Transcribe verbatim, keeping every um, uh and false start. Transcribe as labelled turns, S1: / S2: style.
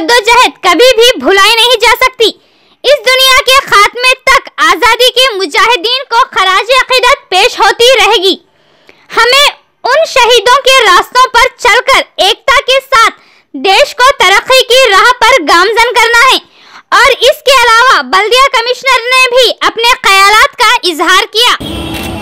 S1: जद्दोजहद कभी भी भुलाई नहीं जा सकती। इस दुनिया के खात्मे तक आज़ादी के मुजाहिदीन को खराज अक़ीदत पेश होती रहेगी। हमें उन शहीदों के रास्तों पर चलकर एकता के साथ देश को तरक्की की राह पर गामजन करना है। और इसके अलावा बल्दिया कमिश्नर ने भी अपने ख्यालात का इजहार किया।